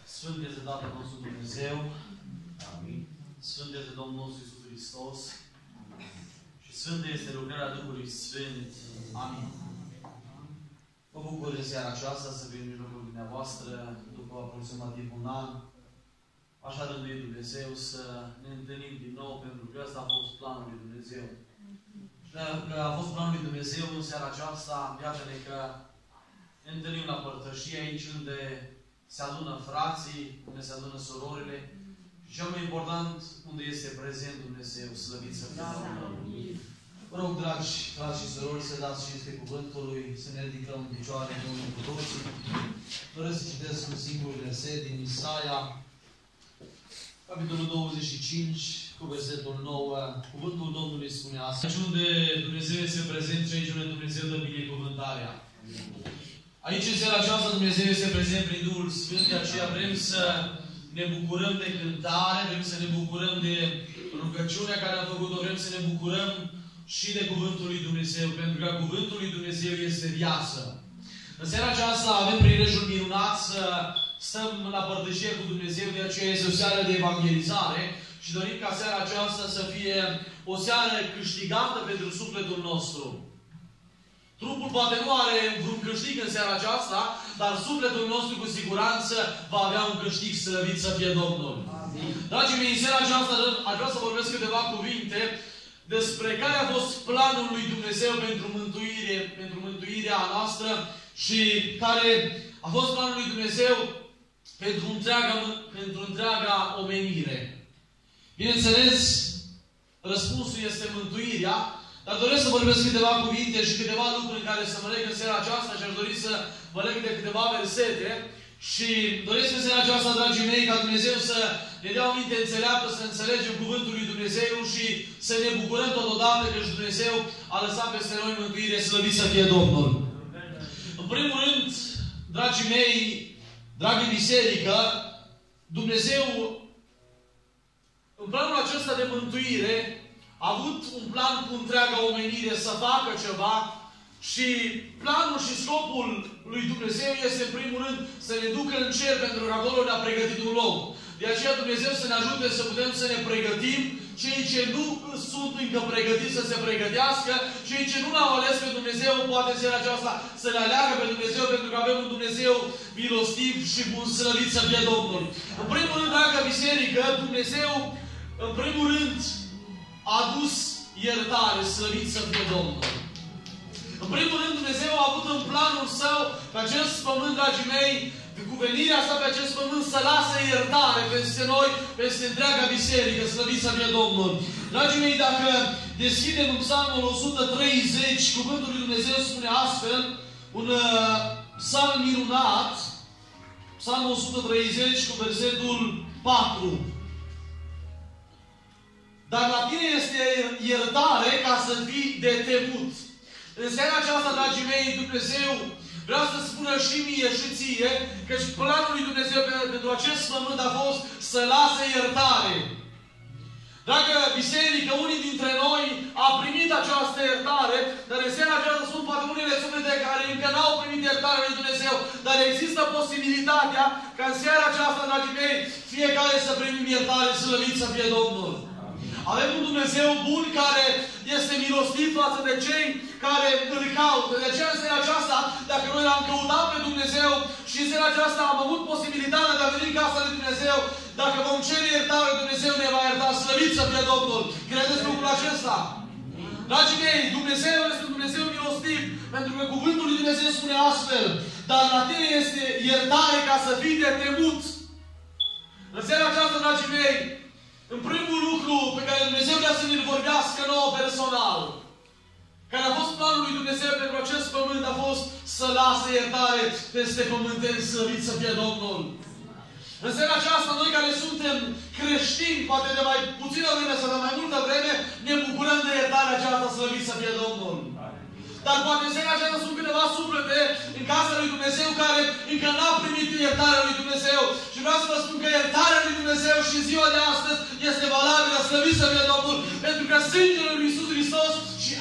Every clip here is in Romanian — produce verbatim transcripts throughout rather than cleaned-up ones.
Sfânt este Tatăl nostru Dumnezeu. Amin. Sfânt este Domnul nostru Iisus Hristos. Și Sfântă este lucrarea Duhului Sfânt. Amin. Mă bucur de seara aceasta să vin în mijlocul dumneavoastră după aproximativ un an. Așa rânduie Dumnezeu să ne întâlnim din nou, pentru că ăsta a fost planul lui Dumnezeu. Și dacă a fost planul lui Dumnezeu în seara aceasta, iată-ne că ne întâlnim la părtășie aici unde se adună frații, unde se adună surorile și cel mai important, unde este prezent Dumnezeu, slăvit să fie Domnul. Vă rog, dragi frați și surori, să dați cinste cuvântului, să ne ridicăm în picioare împreună cu toții. Doresc să citesc un singur verset din Isaia, capitolul douăzeci și cinci, cu versetul nouă. Cuvântul Domnului spune asta. Aici unde Dumnezeu este prezent și aici unde Dumnezeu dă binecuvântarea. Aici, în seara aceasta, Dumnezeu este prezent prin Duhul Sfânt, de aceea vrem să ne bucurăm de cântare, vrem să ne bucurăm de rugăciunea care am făcut-o, vrem să ne bucurăm și de Cuvântul lui Dumnezeu, pentru că Cuvântul lui Dumnezeu este viață. În seara aceasta avem prilejul minunat să stăm la părtășie cu Dumnezeu, de aceea este o seară de evangelizare și dorim ca seara aceasta să fie o seară câștigată pentru sufletul nostru. Trupul poate nu are vreun câștig în seara aceasta, dar sufletul nostru cu siguranță va avea un câștig, slăvit să fie Domnul. Amin. Dragii mei, în seara aceasta aș vrea să vorbesc câteva cuvinte despre care a fost planul lui Dumnezeu pentru mântuire, pentru mântuirea noastră și care a fost planul lui Dumnezeu pentru întreaga, pentru întreaga omenire. Bineînțeles, răspunsul este mântuirea. Dar doresc să vorbesc câteva cuvinte și câteva lucruri în care să mă leg în seara aceasta și aș dori să mă leg de câteva versete. Și doresc în seara aceasta, dragii mei, ca Dumnezeu să ne dea o minte înțeleaptă, să înțelegem Cuvântul lui Dumnezeu și să ne bucurăm totodată că și Dumnezeu a lăsat peste noi mântuire, slăvit să fie Domnul. În primul rând, dragii mei, dragii biserică, Dumnezeu, în planul acesta de mântuire, a avut un plan cu întreaga omenire să facă ceva și planul și scopul lui Dumnezeu este, în primul rând, să ne ducă în cer, pentru că acolo ne-a pregătit un loc. De aceea Dumnezeu să ne ajute să putem să ne pregătim, cei ce nu sunt încă pregătiți să se pregătească, cei ce nu l-au ales pe Dumnezeu, poate în seara aceasta să le aleagă pe Dumnezeu, pentru că avem un Dumnezeu milostiv și bun, slăvit să fie Domnul. În primul rând, dragă biserică, Dumnezeu, în primul rând, a adus iertare, slăvit să fie Domnul. În primul rând, Dumnezeu a avut în planul Său pe acest pământ, dragii mei, cu venirea sa pe acest pământ, să lasă iertare peste noi, peste întreaga biserică, slăvit să fie Domnul. Dragii mei, dacă deschidem în Psalmul o sută treizeci, Cuvântul lui Dumnezeu spune astfel, un uh, psalm minunat, Psalmul o sută treizeci cu versetul patru. Dar la tine este iertare ca să fii de temut. În seara aceasta, dragii mei, Dumnezeu vrea să spună și mie și ție că și planul lui Dumnezeu pentru acest pământ a fost să lase iertare. Dragă biserică, unii dintre noi au primit această iertare, dar în seara aceasta sunt poate unele suflete care încă n-au primit iertarea lui Dumnezeu, dar există posibilitatea ca în seara aceasta, dragii mei, fiecare să primim iertare, slăvit să fie Domnul. Avem un Dumnezeu bun care este milostiv față de cei care îl caută. De aceea, în seara aceasta, dacă noi l-am căutat pe Dumnezeu și în seara aceasta am avut posibilitatea de a veni în casa lui Dumnezeu, dacă vom cere iertare, Dumnezeu ne va ierta, slăvit să fie Domnul. Credeți lucrul acesta? Dragii mei, Dumnezeu este un Dumnezeu milostiv, pentru că Cuvântul lui Dumnezeu spune astfel, dar la tine este iertare ca să fii de temut. În seara aceasta, dragii mei, în primul lucru pe care Dumnezeu vrea să ne-l vorbească nouă personal, care a fost planul lui Dumnezeu pentru acest pământ, a fost să lase iertare peste pământeni, slăvit să fie Domnul. În seara aceasta, noi care suntem creștini, poate de mai puțină vreme sau de mai multă vreme, ne bucurăm de iertarea aceasta, slăvit să fie Domnul. Dar poate în seara aceasta sunt câteva suflete în casa lui Dumnezeu care încă n-au primit iertarea lui Dumnezeu. Și vreau să vă spun că iertarea lui Dumnezeu și ziua de astăzi este valabilă, slăvit să fie Domnul, pentru că sângele lui Iisus Hristos și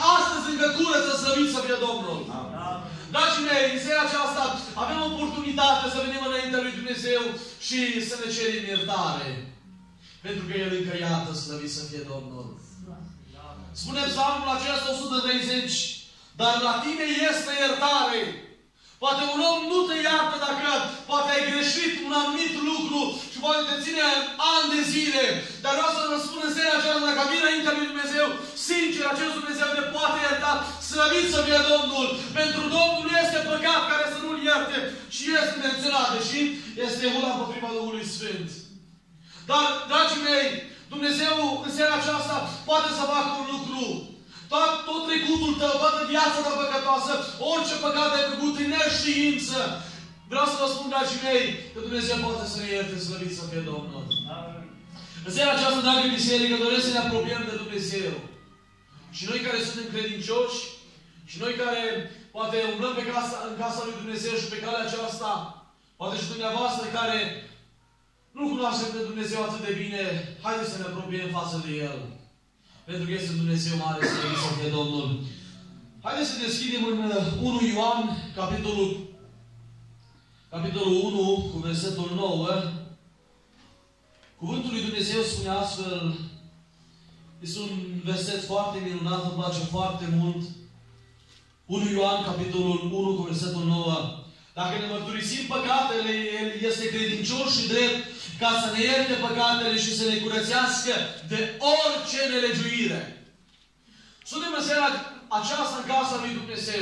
astăzi încă curăță, slăvit să fie Domnul. Dragii mei, în seara aceasta avem oportunitate să venim înaintea lui Dumnezeu și să ne cerem iertare. Pentru că El încă iartă, slăvit să fie Domnul. Spune psalmul acesta o sută treizeci, dar la tine este iertare. Poate un om nu te iartă dacă poate ai greșit un anumit lucru și poate te ține ani de zile. Dar vreau să vă spun în seara aceasta, dacă vine înaintea lui Dumnezeu, sincer, acest Dumnezeu ne poate ierta, slăvit să fie Domnul. Pentru Domnul este păcat care să nu-l ierte și este menționat, deși este ula împotriva Duhului Sfânt. Dar, dragii mei, Dumnezeu în seara aceasta poate să facă un lucru. Tot, tot trecutul tău, toată viața ta păcătoasă, orice păcat ai făcut în neștiință. Vreau să vă spun, dragii mei, că Dumnezeu poate să ne ierte, slăvit să fie Domnul. Amen. În seara aceasta, dragă biserică, doresc să ne apropiem de Dumnezeu. Și noi care suntem credincioși, și noi care poate umblăm pe casa, în casa lui Dumnezeu și pe calea aceasta, poate și dumneavoastră care nu cunoaștem pe Dumnezeu atât de bine, haideți să ne apropiem față de El. Pentru că este Dumnezeu mare, slăvit să fie Domnul. Haideți să deschidem în unu Ioan, capitolul, capitolul unu, cu versetul nouă. Cuvântul lui Dumnezeu spune astfel, este un verset foarte minunat, îmi place foarte mult. unu Ioan, capitolul unu, cu versetul nouă. Dacă ne mărturisim păcatele, El este credincios și drept ca să ne ierte păcatele și să ne curățească de orice nelegiuire. Suntem în seara aceasta în casa lui Dumnezeu.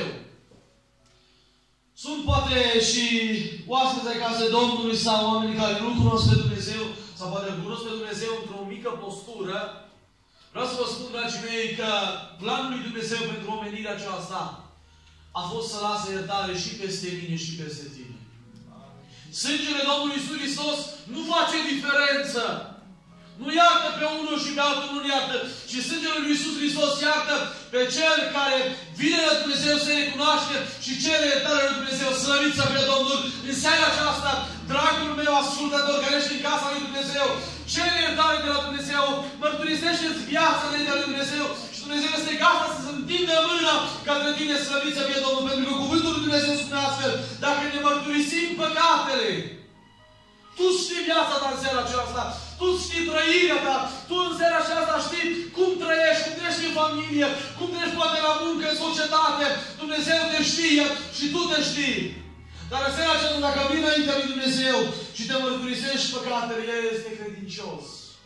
Sunt poate și oaspeți ai casei Domnului sau oameni care nu cunosc pe Dumnezeu sau poate cunosc pe Dumnezeu într-o mică postură. Vreau să vă spun, dragii mei, că planul lui Dumnezeu pentru omenirea aceasta a fost să lasă iertare și peste mine și peste tine. Sângele Domnului Iisus Hristos nu face diferență. Nu iartă pe unul și pe altul nu iartă. Și sângele lui Iisus Hristos iartă pe cel care vine la Dumnezeu să recunoaște și cere iertare lui Dumnezeu. Slăvit să fie Domnul. În seara aceasta, dragul meu ascultător care ești în casa lui Dumnezeu, cere iertare de la Dumnezeu, mărturisește-ți viața înaintea lui Dumnezeu și Dumnezeu este gata să-ți întindă mâna către tine, slăvit să fie Domnul. Pentru că cuvântul lui Dumnezeu spune astfel, dacă ne mărturisim păcatele, tu știi viața ta în seara aceasta, tu știi trăirea ta, tu în seara aceasta știi cum trăiești, cum trăiești în familie, cum trăiești poate la muncă, în societate. Dumnezeu te știe și tu te știi. Dar în seara aceasta, dacă vii înaintea lui Dumnezeu și te mărturisești păcatele, El este credincios.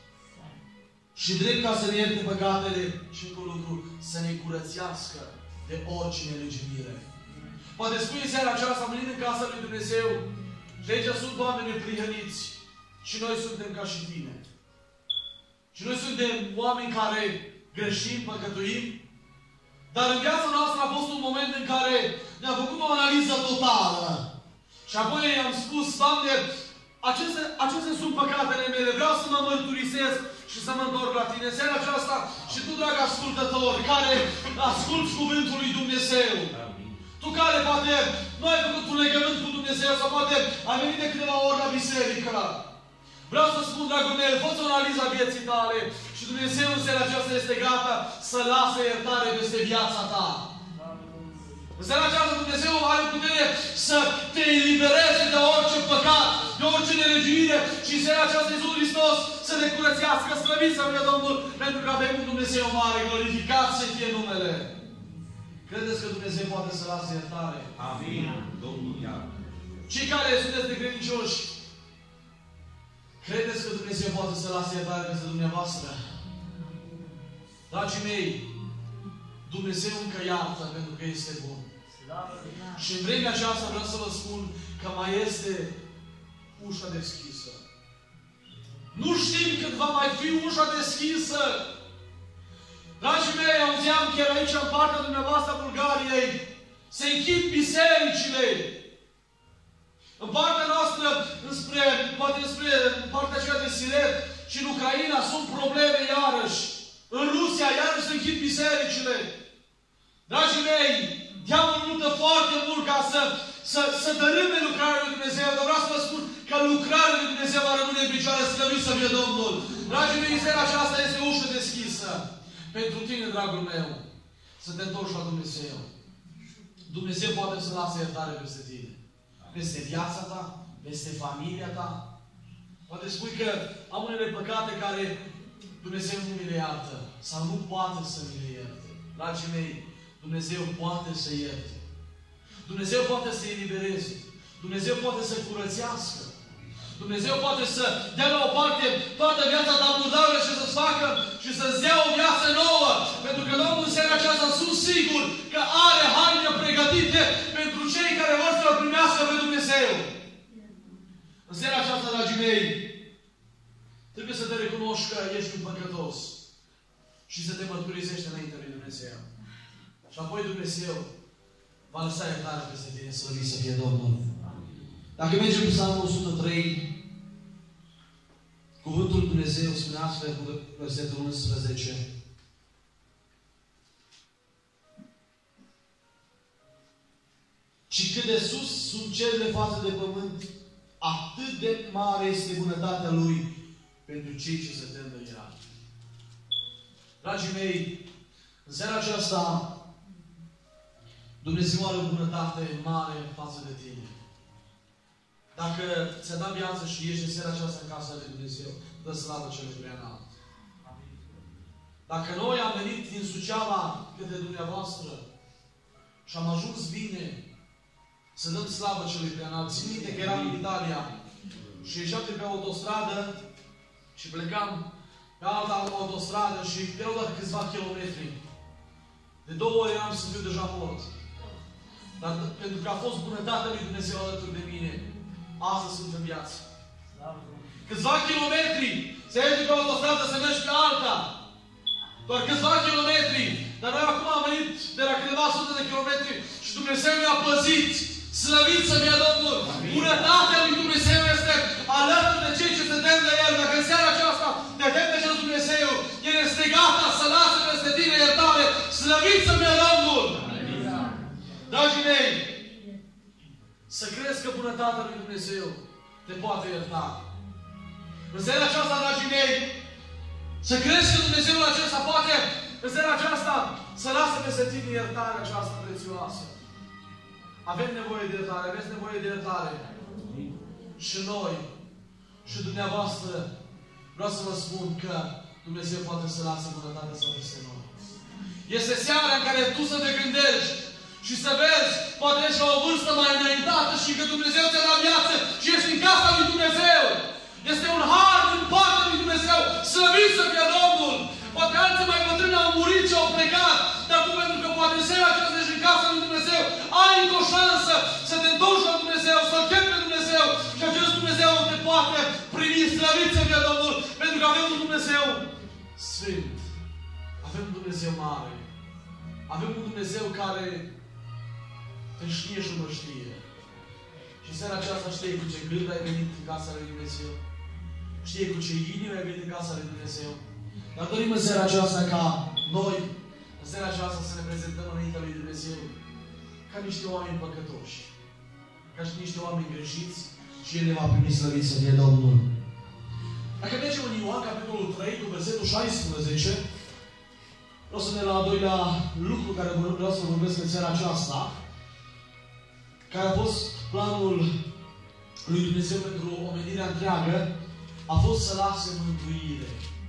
Și drept ca să ne ierte păcatele și încă un lucru, să ne curățească de orice nelegiuire. Poate spui în seara aceasta, am venit în casa lui Dumnezeu și aici sunt oameni neprihăniți și noi suntem ca și tine. Și noi suntem oameni care greșim, păcătuim, dar în viața noastră a fost un moment în care ne-a făcut o analiză totală. Și apoi am spus, Doamne, aceste, acestea sunt păcatele mele, vreau să mă mărturisesc și să mă întorc la tine. Seara aceasta și tu, drag ascultător, care asculți cuvântul lui Dumnezeu, tu care poate nu ai făcut un legământ cu Dumnezeu sau poate ai venit de câteva ori la biserică, vreau să spun, dragul meu, fă-ți o analiză a vieții tale și Dumnezeu în seara aceasta este gata să lasă iertare peste viața ta. În seara aceasta Dumnezeu are putere să te elibereze de orice păcat, de orice nelegiuire și în seara aceasta Iisus Hristos să ne curățească, slăvit să fie Domnul, pentru că avem un Dumnezeu mare, glorificat să fie numele. Credeți că Dumnezeu poate să lasă iertare? Amin. Domnul iartă. Cei care sunteți necredincioși, credeți că Dumnezeu poate să lasă iertare peste dumneavoastră? Dragii mei, Dumnezeu încă iartă pentru că este bun. Și în vremea aceasta vreau să vă spun că mai este ușa deschisă. Nu știm când va mai fi ușa deschisă. Dragii mei, auzeam chiar aici în partea dumneavoastră a Bulgariei, se închid bisericile. În partea noastră, înspre, poate înspre partea aceea de Siret și în Ucraina sunt probleme iarăși. În Rusia iarăși se închid bisericile. Dragii mei, diavolul luptă foarte mult ca să, să, să dărâme lucrarea lui Dumnezeu. Dar vreau să vă spun că lucrarea lui Dumnezeu va rămâne în picioare, slăvit să fie Domnul. Dragii mei, în seara aceasta este ușă deschisă pentru tine, dragul meu. să te întorci la Dumnezeu. Dumnezeu poate să lase iertare peste tine. Peste viața ta, peste familia ta. Poate spui că am unele păcate care Dumnezeu nu mi le iartă. Sau nu poate să mi le ierte. Dragii mei, Dumnezeu poate să ierte. Dumnezeu poate să elibereze. Dumnezeu poate să curățească. Dumnezeu poate să dea la o parte toată viața ta murdară și să-ți facă și să-ți dea o viață nouă. Pentru că Domnul în seara aceasta sunt sigur că are haine pregătite pentru cei care vor să-L primească pe Dumnezeu. În seara aceasta, dragii mei, trebuie să te recunoști că ești un păcătos și să te mărturisești înainte lui Dumnezeu. Și apoi Dumnezeu va lăsa iertare peste tine, slăvit să fie Domnul. Dacă mergem cu Psalmul o sută trei, cuvântul lui Dumnezeu spune astfel cu versetul unsprezece. Și cât de sus sunt cerurile față de pământ, atât de mare este bunătatea Lui pentru cei ce se tem de El. Dragii mei, în seara aceasta, Dumnezeu are o bunătate mare față de tine. Dacă ți-a dat viață și ești în seara aceasta în casa lui Dumnezeu, dă slavă celui preanalt. Dacă noi am venit din Suceava către dumneavoastră și am ajuns bine să dăm slavă celui preanalt, țin minte că eram în Italia și ieșeam de pe autostradă și plecam pe alta autostradă și erau doar câțiva kilometri. De două ori eram să fiu deja mort. Dar pentru că a fost bunătatea lui Dumnezeu alături de mine, astăzi sunt în viață. Câțiva kilometri, se merge pe autostradă, să mergi pe alta. Doar câțiva kilometri. Dar noi acum am venit de la câteva sute de kilometri și Dumnezeu ne-a păzit. Slăvit să fie Domnul! Bunătatea lui Dumnezeu este alături de cei ce se tem de El. Dacă în seara aceasta te temi de Dumnezeu, El este gata să lase peste tine iertare. Slăvit să fie Domnul! Dragii mei, să crezi că bunătatea lui Dumnezeu te poate ierta. În seara aceasta, dragii mei, să crezi că Dumnezeul acesta poate, în seara aceasta, să lasă peste tine iertarea aceasta prețioasă. Avem nevoie de iertare, aveți nevoie de iertare. Și noi, și dumneavoastră, vreau să vă spun că Dumnezeu poate să lasă bunătatea să peste noi. Este seara în care tu să te gândești și să vezi, poate ești la o vârstă mai înaintată și că Dumnezeu ți-a dat viață și ești în casa lui Dumnezeu. Este un har din partea lui Dumnezeu. Slăvit să fie Domnul! Poate alții mai bătrâni au murit și au plecat, dar tu, pentru că poate în seara aceasta ești în casa lui Dumnezeu, ai încă o șansă să te întorci la Dumnezeu, să-L chemi pe Dumnezeu și acest Dumnezeu te poate primi. Slăvit să fie Domnul! Pentru că avem un Dumnezeu sfânt. Avem un Dumnezeu mare. Avem un Dumnezeu care te știe și mă știe. Și în seara aceasta știe cu ce gând ai venit în casa lui Dumnezeu. Știe cu ce inimă ai venit în casa lui Dumnezeu. Dar dorim în seara aceasta ca noi, în seara aceasta, să ne prezentăm înaintea lui Dumnezeu ca niște oameni păcătoși. Ca și niște oameni greșiți și El ne va primi. Slăvit să fie Domnul. Dacă mergem în Ioan, capitolul trei, cu versetul șaisprezece, vreau să ne la al doilea lucru care vreau să vorbesc în seara aceasta, care a fost planul lui Dumnezeu pentru omenirea întreagă, a fost să lase mântuire.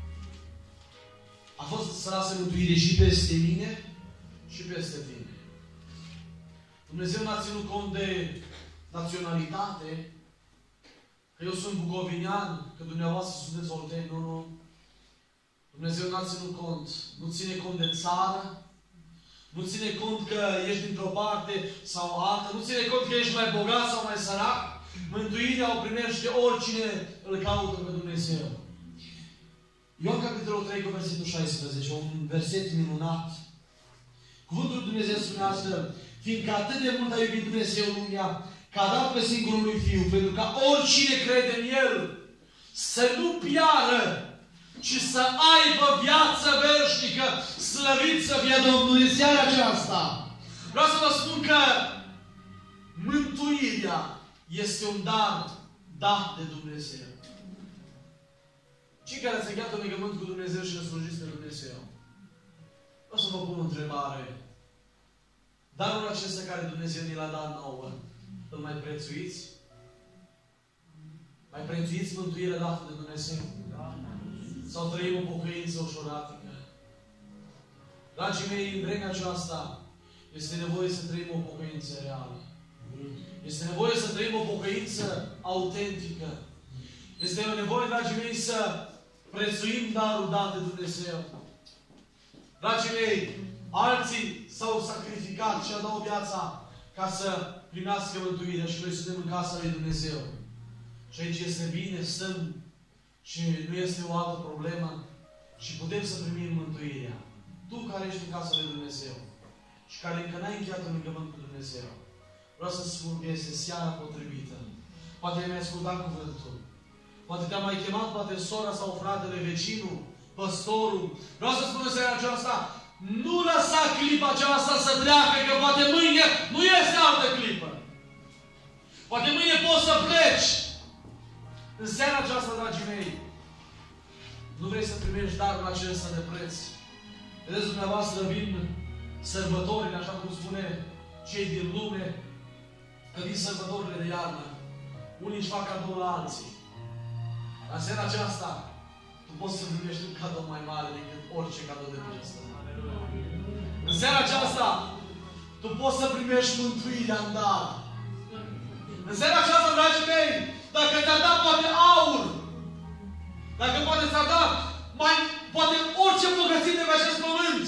A fost să lase mântuire și peste mine și peste tine. Dumnezeu n-a ținut cont de naționalitate, că eu sunt bucovinean, că dumneavoastră sunteți olteni. Nu, nu. Dumnezeu n-a ținut cont. Nu ține cont de țară. Nu ține cont că ești dintr-o parte sau alta. Nu ține cont că ești mai bogat sau mai sărac. Mântuirea o primește oricine îl caută pe Dumnezeu. Ioan capitolul trei cu versetul șaisprezece, un verset minunat. Cuvântul lui Dumnezeu spune astfel: fiindcă atât de mult a iubit Dumnezeu lumea, că a dat pe singurul lui Fiu, pentru ca oricine crede în El să nu piară, ci să aibă viață veșnică. Slăvit să fie Domnul în seara aceasta. Vreau să vă spun că mântuirea este un dar dat de Dumnezeu. Cei care se cheamă legământ cu Dumnezeu și ne slujiți pe Dumnezeu, O să vă pun o întrebare. Darul acesta care Dumnezeu ni l-a dat nouă, îl mai prețuiți? Mai prețuiți mântuirea dată de Dumnezeu? Sau trăim o pocăință ușuratică? Dragii mei, în vremea aceasta este nevoie să trăim o pocăință reală. Este nevoie să trăim o pocăință autentică. Este nevoie, dragii mei, să prețuim darul dat de Dumnezeu. Dragii mei, alții s-au sacrificat și au dat viața ca să primească mântuirea și noi suntem în casa lui Dumnezeu. Și aici este bine, stăm și nu este o altă problemă și putem să primim mântuirea. Tu care ești în casa lui Dumnezeu și care încă n-ai încheiat un legământ cu Dumnezeu, vreau să spun că este seara potrivită. Poate mi-ai ascultat cuvântul. Poate te-a mai chemat, poate sora sau fratele, vecinul, păstorul. Vreau să spun în seara aceasta, nu lăsa clipa aceasta să treacă, că poate mâine nu este altă clipă. Poate mâine poți să pleci. În seara aceasta, dragii mei, nu vrei să primești darul acesta de preț. Vedeți, dumneavoastră vin sărbătorile, așa cum spune cei din lume, că vin sărbătorile de iarnă. Unii își fac cadou la alții. Dar în seara aceasta, tu poți să primești un cadou mai mare decât orice cadou de pe ăsta. În seara aceasta, tu poți să primești mântuirea în dar. În seara aceasta, dragii mei, dacă ți-a dat poate aur, dacă poate ți-a dat mai, poate orice bogăție de pe acest pământ,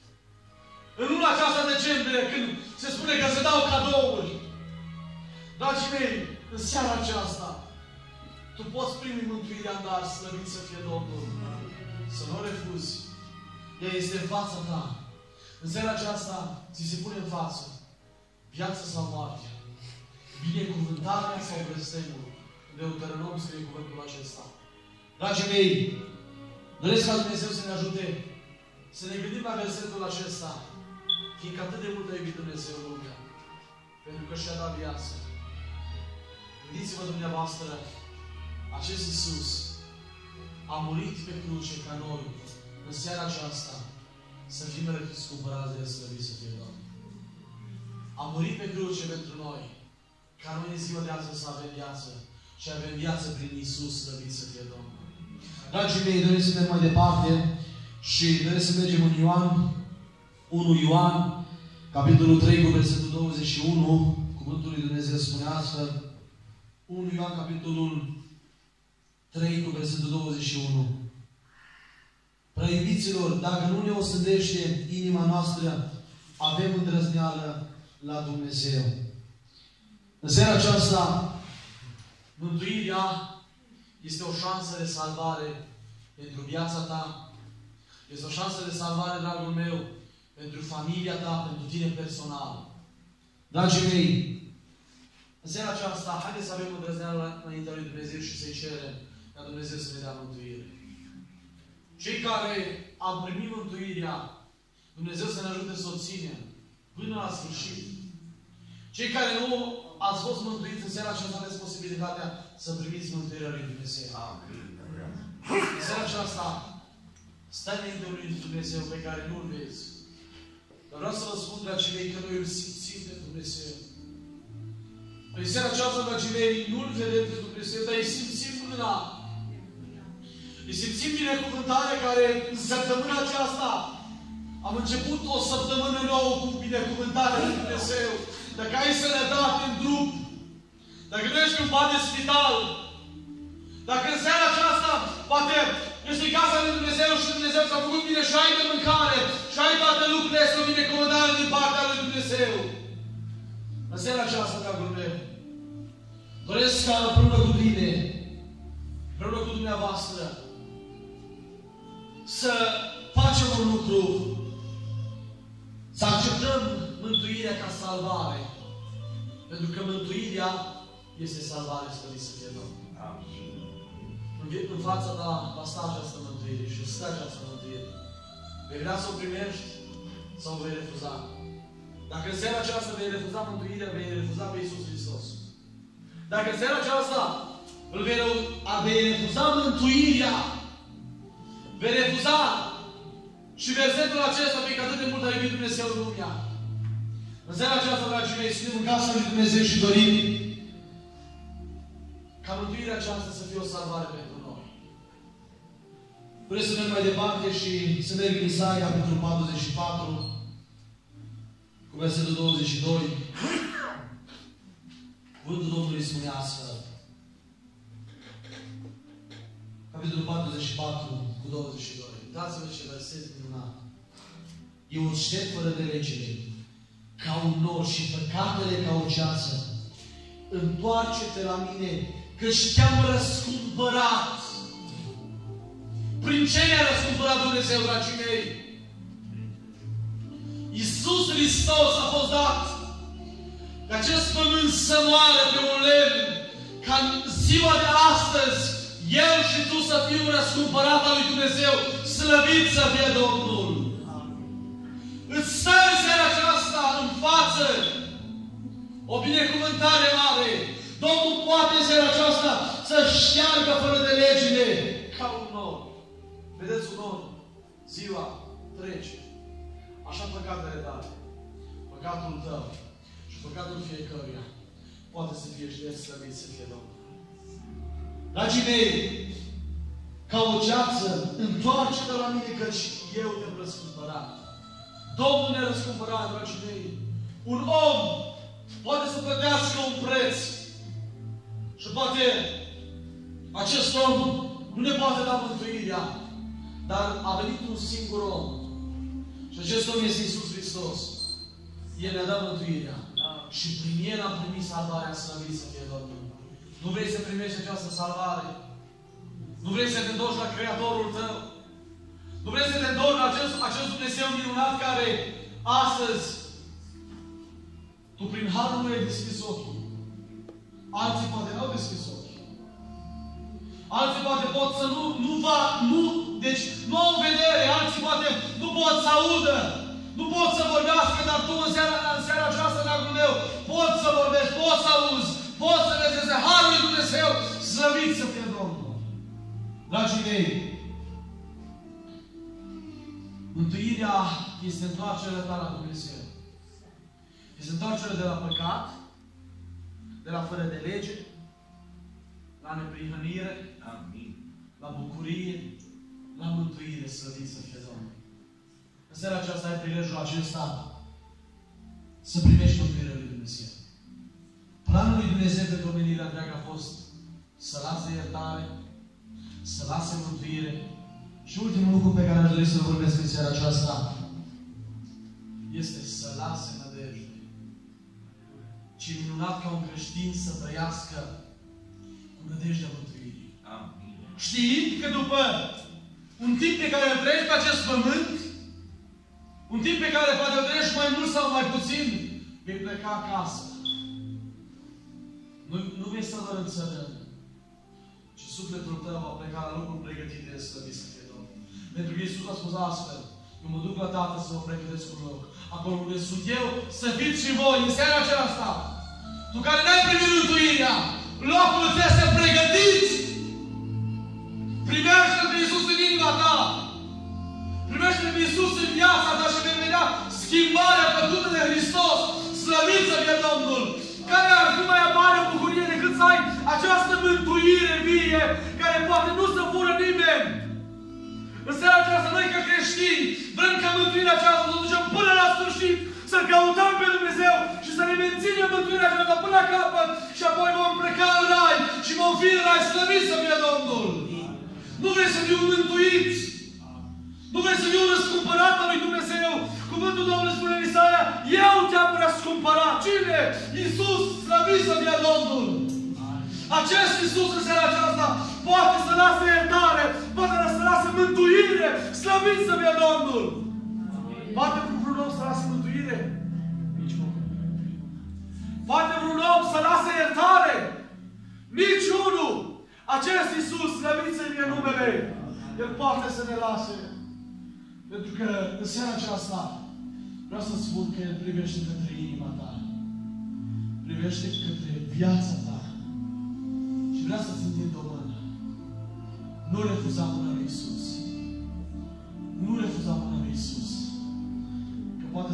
în luna aceasta decembrie, când se spune că se dau cadouri, dragii mei, în seara aceasta, tu poți primi mântuirea în dar, slăvit să fie Domnul. Să nu o refuzi. Ea este în fața ta. În seara aceasta, ți se pune în față viața sau moartea, binecuvântarea sau blestemul. De Deuteronom scrie cuvântul acesta. Dragii mei, doresc ca Dumnezeu să ne ajute să ne gândim la versetul acesta, fiindcă atât de mult a iubit Dumnezeu lumea, pentru că și-a dat viață. Gândiți-vă dumneavoastră, acest Iisus a murit pe cruce ca noi, în seara aceasta, să fim răscumpărați de slăvit să fie Domnul. A murit pe cruce pentru noi, ca noi în ziua de azi să avem viață. Și avem viață prin Iisus, slăvit să fie Domnul. Dragii mei, doresc să mergem mai departe și doresc să mergem în Ioan, unu Ioan, capitolul trei, cu versetul douăzeci și unu. Cuvântul lui Dumnezeu spune astfel. unu Ioan, capitolul trei, cu versetul douăzeci și unu. Prea iubiților, dacă nu ne osândește inima noastră, avem îndrăzneală la Dumnezeu. În seara aceasta, mântuirea este o șansă de salvare pentru viața ta. Este o șansă de salvare, dragul meu, pentru familia ta, pentru tine personal. Dragii mei, în seara aceasta, haideți să avem îndrăzneală înaintea lui Dumnezeu și să-i cerem ca Dumnezeu să ne dea mântuire. Cei care am primit mântuirea, Dumnezeu să ne ajute să o ținem până la sfârșit. Cei care nu ați fost mântuiți în seara aceasta, aveți posibilitatea să primiți mântuirea lui Dumnezeu. Amin. În seara aceasta, stai înainte lui Dumnezeu pe care nu-L vezi. Dar vreau să vă spun, dragii mei, că noi îl simțim pe Dumnezeu. În seara aceasta, dragii mei, nu-L vedem pe Dumnezeu, dar îi simțim mâna. Îi simțim binecuvântarea care în săptămâna aceasta am început o săptămână nouă cu binecuvântarea lui Dumnezeu. Dacă ai sănătate în trup, dacă nu ești în pat de spital, dacă în seara aceasta, poate ești în casa lui Dumnezeu și Dumnezeu ți-a făcut bine și ai de mâncare și ai toate lucrurile, este o binecuvântare din partea lui Dumnezeu. În seara aceasta, dragul meu, doresc ca împreună cu tine, împreună cu dumneavoastră, să facem un lucru, să acceptăm mântuirea ca salvare. Pentru că mântuirea este salvare, slăvit să fie Domnul. În fața ta va sta această mântuire și stă această mântuire. Vei vrea să o primești sau o vei refuza? Dacă în seara aceasta vei refuza mântuirea, vei refuza pe Iisus Hristos. Dacă în seara aceasta îl vei, vei refuza mântuirea, vei refuza și Și versetul acesta, pe că atât de mult a iubit Dumnezeu lumea. În seara aceasta, dragii mei, suntem în casa lui Dumnezeu și dorim ca mântuirea aceasta să fie o salvare pentru noi. Vreau să merg mai departe și să merg în Isaia, capitolul patruzeci și patru, cu versetul douăzeci și doi. Cuvântul Domnului spune astfel. Capitolul patruzeci și patru, cu douăzeci și doi. Uitați-vă ce verset minunat. E un ștet fără de legere, ca un nor și păcatele ca o ceață. Întoarce-te la mine, căci te-am răscumpărat. Prin ce ne-a răscumpărat Dumnezeu, dragii mei? Iisus Hristos a fost dat de acest pământ să moară pe un lemn, ca în ziua de astăzi, eu și tu să fiu răscumpărat al lui Dumnezeu, slăvit să fie Domnul. Îți stă în seara aceasta în față o binecuvântare mare. Domnul poate în seara aceasta să șteargă fără de legile ca un nor. Vedeți un nor? Ziua trece. Așa păcatele tale. Păcatul tău și păcatul fiecăruia poate să fie șters, slăvit să fie Domnul. Dragii mei, ca o ceață, întoarce-te la mine, căci eu te-am răscumpărat. Domnul ne-a răscumpărat, dragii mei. Un om poate să plătească un preț. Și poate acest om nu ne poate da mântuirea. Dar a venit un singur om. Și acest om este Iisus Hristos. El ne-a dat mântuirea. Și prin El am primit salvarea, slăvit să fie Domnul. Nu vrei să primești această salvare? Nu vrei să te întorci la Creatorul tău? Nu vrei să te întorci la acest, acest Dumnezeu minunat care astăzi tu prin harul lui ai deschis ochii. Alții poate n-au deschis ochii. Alții poate pot să nu, nu va, nu, deci nu au vedere. Alții poate nu pot să audă. Nu pot să vorbească, dar tu în seara, în seara aceasta, dragul meu, poți să vorbești, poți să auzi, poți să vezi este harul lui Dumnezeu, slăvit să fie Domnul. Dragii mei, mântuirea este întoarcerea ta la Dumnezeu. Este întoarcerea de la păcat, de la fără de lege, la neprihănire, Amin. la bucurie, la mântuire, slăvit să fie Domnul. În seara aceasta ai prilejul acesta să primești mântuirea lui Dumnezeu. Planul lui Dumnezeu pentru omenirea întreagă a fost să lase iertare, să lase mântuire. Și ultimul lucru pe care aș dori să-l vorbesc în seara aceasta este să lase nădejde. Ce minunat ca un creștin să trăiască cu nădejdea mântuirii. Amin. Știind că după un timp pe care îl trăiești pe acest pământ, un timp pe care poate îl trăiești mai mult sau mai puțin, vei pleca acasă. Nu, nu vei sta doar în țărân, ci sufletul tău va pleca la locul pregătit de slăvit să fie Domnul. Pentru că Iisus a spus astfel: eu mă duc la Tatăl să vă pregătesc un loc. Acolo unde sunt eu, să fiți și voi în seara aceasta. Tu care n-ai primit mântuirea, locul ți este pregătit. Primește pe Iisus în inima ta. Primește pe Iisus în viața ta și vei vedea schimbarea făcută de Hristos. Slăvit să fie Domnul! Care ar fi mai mare bucurie decât să ai această mântuire vie, care poate nu să fură nimeni. În seara aceasta, noi ca creștini, vrem ca mântuirea aceasta să o ducem până la sfârșit, să căutăm pe Dumnezeu și să ne menținem mântuirea aceasta până la capăt și apoi vom pleca în rai și vom fi în rai, slăvit să fie Domnul. Nu vrei să fiu mântuit? Nu vrei să fiu răscumpărat al lui Dumnezeu? Cuvântul Domnului spune în Isaia: eu te-am răscumpărat. Cine? Iisus, slăvit să fie Domnul. Acest Iisus în seara aceasta poate să lase iertare, poate să lase mântuire, slăvit să fie Domnul. Poate vreun om să lase mântuire? Nici unul. Poate vreun om să lase iertare? Nici unul. Acest Iisus, slăvit să fie numele, El poate să ne lase. Pentru că în seara aceasta vreau să spun că El privește către inima ta. Privește către viața ta. Și vrea să-ți întindă o mână. Nu refuza mâna lui Iisus. Nu refuza mâna lui Iisus.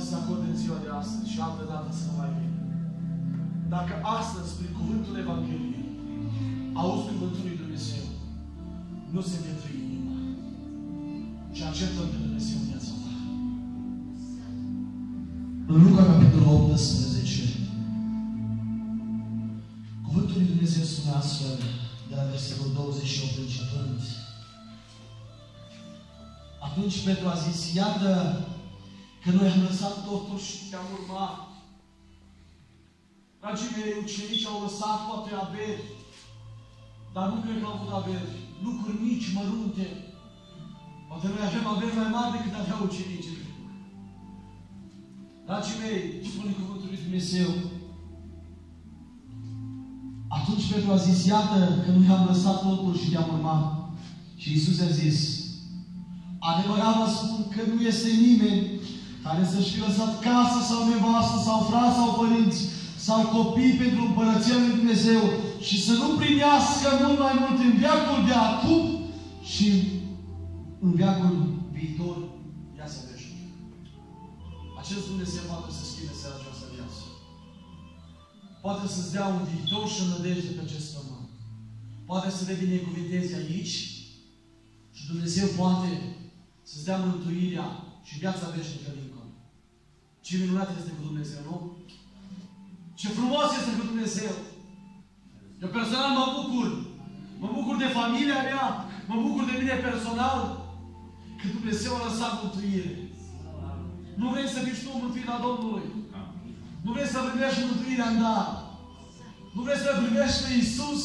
să se acorde în ziua de astăzi și altă dată să nu mai vină. Dacă astăzi, prin cuvântul Evangheliei, auzi cuvântul lui Dumnezeu, nu se pietri inima. Și acceptă pe Dumnezeu în viața ta. În Luca, capitolul optsprezece, cuvântul lui Dumnezeu spune astfel, de la versetul douăzeci și opt începând. Atunci Petru a zis, iată că noi am lăsat totul și te-am urmat. Dragii mei, ucenicii au lăsat poate averi, dar nu cred că au avut averi. Lucruri mici, mărunte. Poate noi avem averi mai mari decât aveau ucenicii. Dragii mei, spune cuvântul lui Dumnezeu. Atunci Petru a zis, iată că noi am lăsat totul și te-am urmat. Și Iisus a zis, adevărat vă spun că nu este nimeni care să-și fi lăsat casă sau nevastă sau frați sau părinți sau copii pentru Împărăția lui Dumnezeu și să nu primească mult mai mult în veacul de acum și în veacul viitor viața veșnică. Acest Dumnezeu poate să schimbe seara această viață. Poate să-ți dea un viitor și o nădejde pe acest pământ. Poate să te binecuvintezi aici și Dumnezeu poate să-ți dea mântuirea și viața veșnică dincolo. Ce minunat este cu Dumnezeu, nu? Ce frumos este cu Dumnezeu! Eu personal mă bucur. Mă bucur de familia mea. Mă bucur de mine personal. Că Dumnezeu a lăsat mântuire. Nu vrei să fii tu mântuirea Domnului. Nu vrei să primești mântuirea în dar. Nu vrei să primești pe Iisus.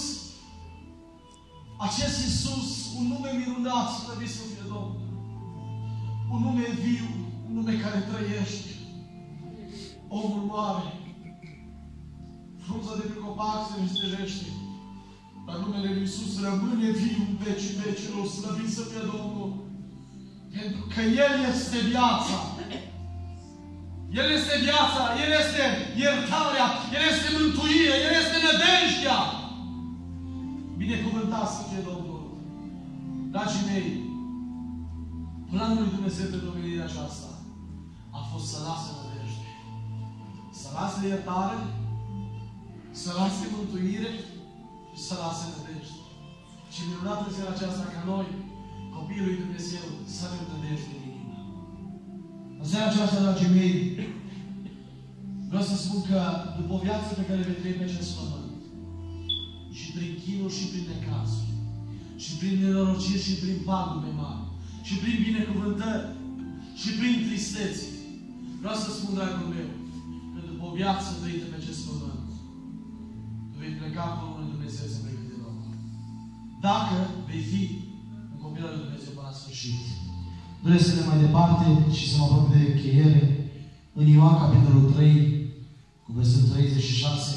Acest Iisus, un nume minunat, slăvit să fie Domnul. Un nume viu, un nume care trăiește. Omul mare. Frunza de pe copac se înștejește. Dar numele lui Iisus rămâne viu în vecii vecilor, slăvit să fie Domnul. Pentru că El este viața. El este viața, El este iertarea, El este mântuirea, El este nădejdea. Binecuvântat să fie Domnul. Dragii mei, planul lui Dumnezeu pe domenirea aceasta a fost să lase nădejde, să lase iertare, să lase mântuire și să lase nădejde. Și minunat în seara aceasta ca noi, copiii lui Dumnezeu, să avem nădejde în inimă. În seara aceasta, dragii mei, vreau să spun că după o viață pe care vei trăi pe acest pământ, și prin chinuri și prin necazuri, și prin nenorociri și prin pagube mari, și prin binecuvântări, și prin tristețe, vreau să spun, dragul meu, că după o viață trăită pe acest pământ, tu vei pleca acolo unde Dumnezeu se pregătește de locul. Dacă vei fi un copil al lui Dumnezeu până la sfârșit. Vreau să ne mai departe și să mă apropie de încheiere. În Ioan, capitolul trei, cu versetul treizeci și șase,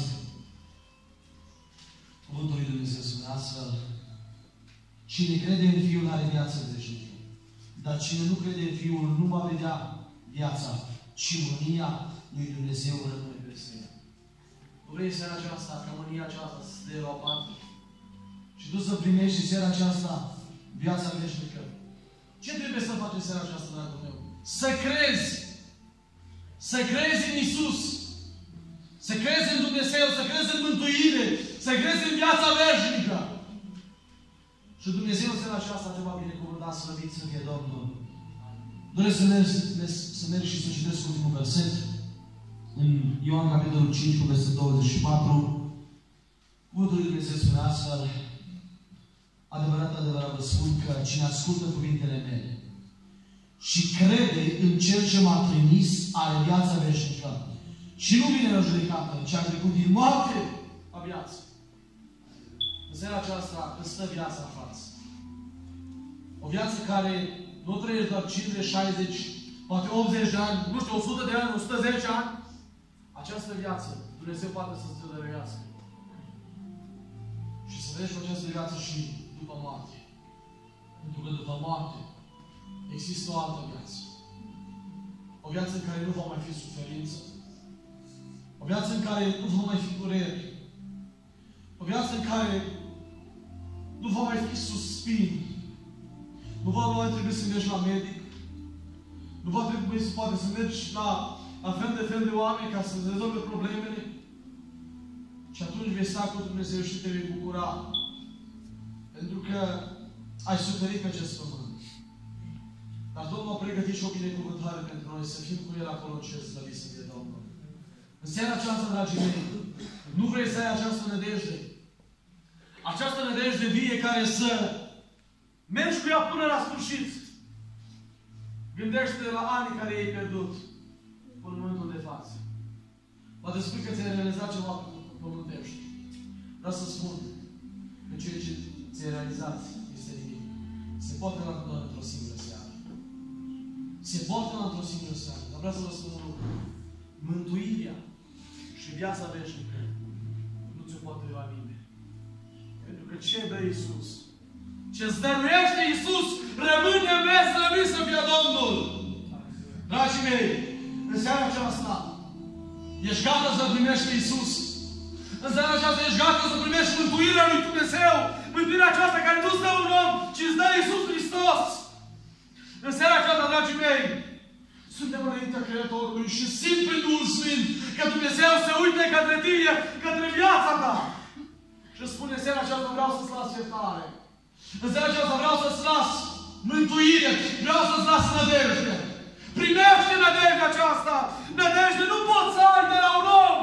cuvântul lui Dumnezeu spune astfel: cine crede în Fiul are viață veșnică, dar cine nu crede în Fiul nu va vedea viața, ci mânia lui Dumnezeu rămâne peste el. Nu vrei seara aceasta ca mânia aceasta să te ia la o parte și tu să primești seara aceasta viața veșnică? Ce trebuie să faci în seara aceasta, dragul meu? Să crezi! Să crezi în Iisus! Să crezi în Dumnezeu, să crezi în mântuire, să crezi în viața veșnică. Și Dumnezeu în seara aceasta te va binecuvânta, slăvit să fie Domnul. Doresc să merg, să merg și să citesc ultimul verset. În Ioan, capitolul cinci, cu versetul douăzeci și patru. Cuvântul lui Dumnezeu spune astfel: adevărat, adevărat vă spun că cine ascultă cuvintele mele și crede în Cel ce m-a trimis are viața veșnică. Și nu vine la judecată, ci a trecut din moarte la viață. În seara aceasta îți stă viața în față. O viață care nu trăiești doar cincizeci, șaizeci, poate optzeci de ani, nu știu, o sută de ani, o sută zece ani. Această viață, Dumnezeu poate să-ți dăruiască. Și să vezi cu această viață și după moarte. Pentru că după moarte există o altă viață. O viață în care nu va mai fi suferință. O viață în care nu va mai fi durere. O viață în care nu va mai fi suspin. Nu va mai trebui să mergi la medic. Nu va trebui să poate să mergi la avem de fel de oameni ca să rezolve problemele. Și atunci vei sta cu Dumnezeu și te vei bucura. Pentru că ai suferit pe acest pământ. Dar Domnul a pregătit și o binecuvântare pentru noi, să fim cu El acolo în cer, slăvit să fie Domnul. În seara aceasta, dragii mei, nu vrei să ai această nădejde. Această nădejde vie care să mergi cu ea până la sfârșit. Gândește la anii care i-ai pierdut până în momentul de față. Poate spui că ți-ai realizat ceva pământești. Vreau să spun că ceea ce ți-ai realizat este nimic. Se poate la doar într-o singură seară. Se poate la într-o singură seară. Dar vreau să vă spun un lucru. Mântuirea și viața veșnică nu ți-o poate lua nimeni. Pentru că ce dă Iisus? Ce-ți dăruiește Iisus rămâne veslăvit să fie Domnul. Dragii mei, în seara aceasta ești gata să primești Iisus. În seara aceasta ești gata să primești mântuirea lui Dumnezeu. Mântuirea aceasta care nu stă un om, ci îți dă Iisus Hristos. În seara aceasta, dragii mei, suntem înaintea Creatorului și simt prin Duhul Sfânt că Dumnezeu se uite către tine, către viața ta. Și spune în seara aceasta, vreau să-ți las iertare. În seara aceasta vreau să-ți las mântuire. Vreau să-ți las nădejde. Primește nădejdea aceasta. Nădejde nu poți să ai de la un om.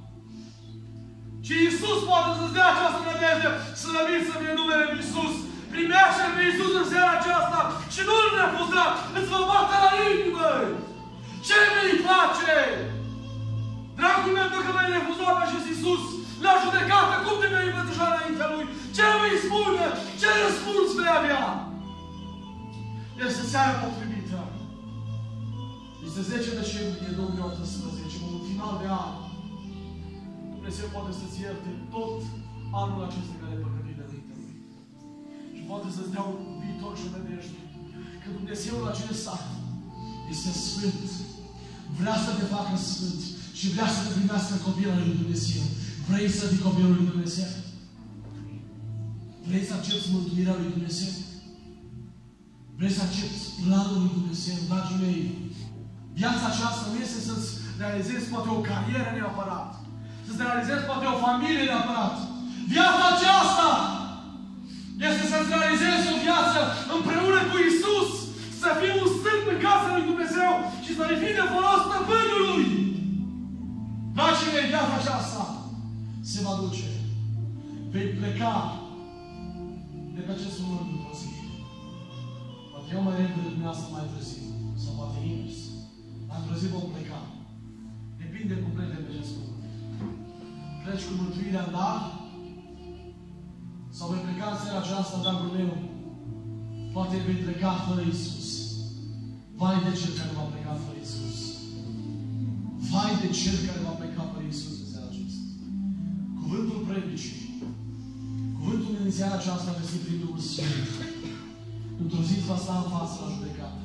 Ci Iisus poate să-ți dea această nădejde. Slăvit să fie numele lui Iisus. Primește pe Iisus în seara aceasta și nu-L refuza. Îți va bate la inimă. Ce vei face? Dragul meu, dacă vei refuza pe acest Iisus la judecată, cum te vei împătășa înaintea Lui? Ce vei spune? Ce răspuns vei avea? Este seara potrivită. Este zece decembrie două mii optsprezece, un final de an. Dumnezeu poate să-ți ierte tot anul acesta care ai păcătit înaintea Lui. Și poate să-ți dea un viitor și o nădejde. Că Dumnezeul acesta este Sfânt. Vrea să te facă Sfânt. Și vrea să te primească copilul lui Dumnezeu. Vrei să fii copilul lui Dumnezeu? Vrei să accepti mântuirea lui Dumnezeu? Vrei să accepti planul lui Dumnezeu? Dragii mei, viața aceasta nu este să-ți realizezi poate o carieră neapărat. Să-ți realizezi poate o familie neapărat. Viața aceasta este să-ți realizezi o viață împreună cu Iisus. Să fii un stâlp în casa lui Dumnezeu și să-i fii de folos stăpânului. Dragii mei, viața aceasta se va duce. Vei pleca de pe acest pământ într-o zi. Poate eu mai repede dumneavoastră mai târziu. Sau poate invers. Dar într-o zi vom pleca. Depinde complet de pe acest pământ. Pleci cu mântuirea în dar? Sau vei pleca în seara aceasta, dragul meu? Poate vei pleca fără Iisus. Vai de cel care va pleca fără Iisus. Vai de cel care va pleca fără Iisus în seara aceasta. Cuvântul predicii. Cuvântul în seara aceasta vestit prin Duhul Sfânt. Într-o zi va sta în față la judecată.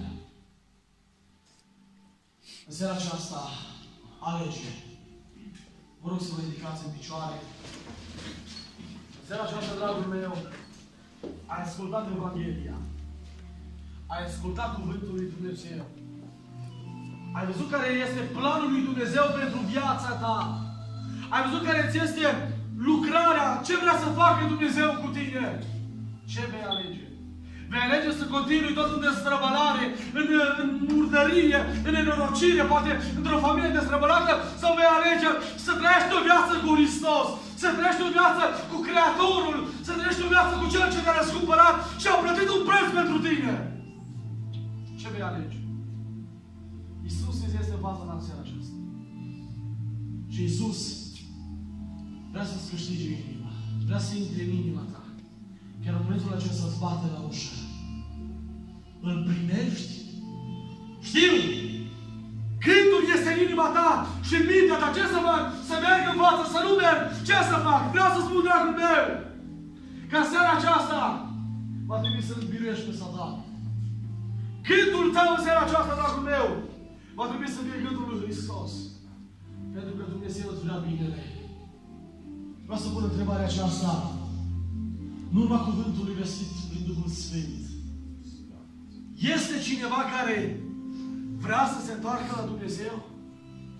În seara aceasta, alege. Vă rog să vă ridicați în picioare. În seara aceasta, dragul meu, ai ascultat Evanghelia. Ai ascultat Cuvântul lui Dumnezeu. Ai văzut care este planul lui Dumnezeu pentru viața ta. Ai văzut care ți este lucrarea, ce vrea să facă Dumnezeu cu tine. Ce vei alege? Vei alege să continui tot în destrăbălare, în, în murdărie, în nenorocire, poate într-o familie destrăbălată, sau vei alege să trăiești o viață cu Hristos, să trăiești o viață cu Creatorul, să trăiești o viață cu Cel ce te-a răscumpărat și a plătit un preț pentru tine. Ce vei alege? Iisus este baza în seara aceasta. Și Iisus vrea să-ți câștige inima. Vrea să intre în inima ta. Chiar în momentul acesta îți bate la ușă. Îl primești? Știu! Gândul este în inima ta și în mintea ta. Ce să fac? Să merg în față, să nu merg? Ce să fac? Vreau să spun, dragul meu, că în seara aceasta va trebui să-l biruiești pe Satan. Gândul tău în seara aceasta, dragul meu, va trebui să fie gândul lui Hristos. Pentru că Dumnezeu îți vrea binele. Vreau să pun întrebarea aceasta. În urma cuvântului vestit prin Duhul Sfânt. Este cineva care vrea să se întoarcă la Dumnezeu?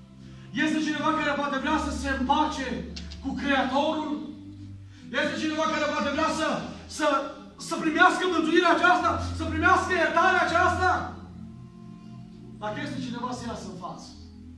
Este cineva care poate vrea să se împace cu Creatorul? Este cineva care poate vrea să, să, să primească mântuirea aceasta? Să primească iertarea aceasta? Dacă este cineva să iasă în față.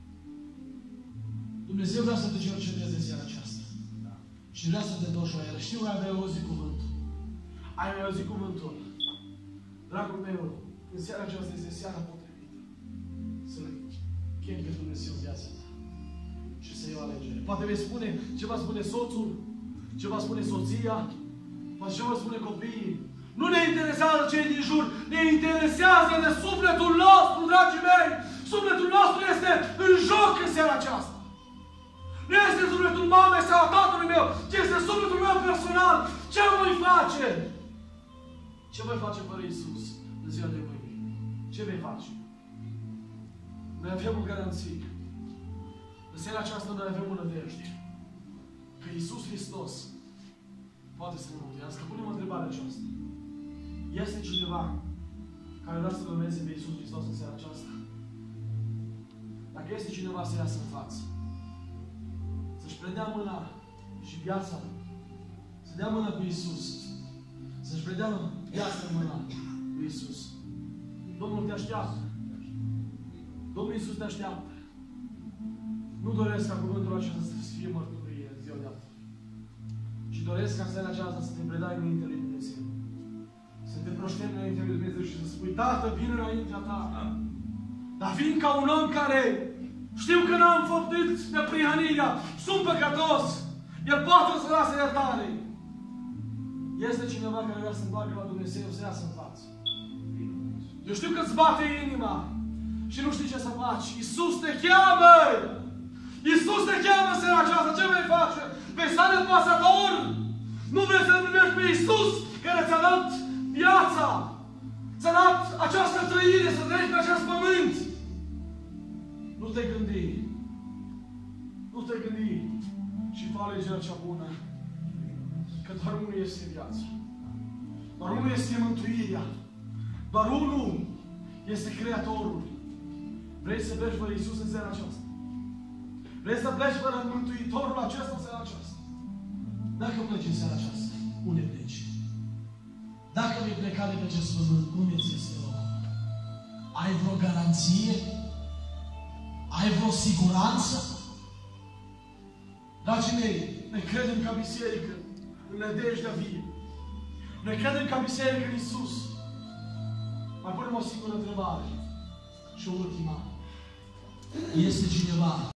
Dumnezeu vrea să te cerceteze în seara aceasta. Da. Și vrea să te întorci la El. Știu că ai auzit cuvântul. Ai auzit cuvântul. Dragul meu, în seara aceasta este seara potrivită. Să-L chem pe Dumnezeu în viața ta. Și să iei o alegere. Poate vei spune ce va spune soțul, ce va spune soția, poate ce va spune copiii. Nu ne interesează cei din jur, ne interesează de sufletul nostru, dragii mei. Sufletul nostru este în joc în seara aceasta. Nu este sufletul mamei sau tatălui meu, ci este sufletul meu personal. Ce voi face? Ce voi face fără Iisus în ziua de mâine? Ce vei face? Noi avem o garanție. În seara aceasta noi avem o nădejde. Că Iisus Hristos poate să ne mântuiască. Punem o întrebare aceasta. Este cineva care vrea să-L urmeze pe Iisus Hristos în seara aceasta? Dacă este cineva să iasă în față, să-și predea mâna și viața, să dea mâna cu Iisus, să-și predea viața în mâna cu Iisus. Domnul te așteaptă. Domnul Iisus te așteaptă. Nu doresc ca cuvântul acesta să fie mărturie în ziua de astăzi. Și doresc ca seara aceasta să te predai înainte lui Dumnezeu. Să te proșteni înainte lui Dumnezeu și să spui, Tată, vin înaintea ta. Dar vin ca un om care știu că n-am făptuit neprihănirea, sunt păcătos. El poate să lasă iertare. Este cineva care vrea să întoarcă la Dumnezeu, să iasă în față. Eu știu că îți bate inima și nu știi ce să faci. Iisus te cheamă! Iisus te cheamă în seara aceasta. Ce vei face? Vei sta nepăsător? Nu vrei să-L primești pe Iisus care ți-a dat viața, ți-a dat această trăire, să trăiești pe acest pământ. Nu te gândi. Nu te gândi. Și fă alegerea cea bună. Că doar unul este viața. Doar unul este mântuirea. Doar unul este Creatorul. Vrei să pleci fără Iisus în seara aceasta? Vrei să pleci fără Mântuitorul acesta în seara aceasta? Dacă pleci în seara aceasta, unde pleci? Dacă vei pleca de pe acest pământ, unde ți este loc? Ai vreo garanție? Ai vreo siguranță? Dragii mei, noi credem ca biserică în nădejdea vie. Noi credem ca biserică în Iisus. Mai punem o singură întrebare și o ultima. Este cineva